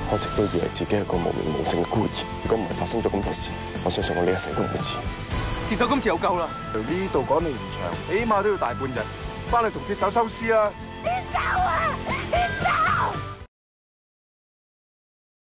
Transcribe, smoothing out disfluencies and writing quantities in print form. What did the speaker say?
我一直都以為自己係個無名無姓嘅孤兒。如果唔係發生咗咁多事，我相信我呢一世都唔會知。 鐵手今次又夠啦， 由呢度趕到現場，起碼都要大半日，翻去同鐵手收屍啦。 鐵手啊！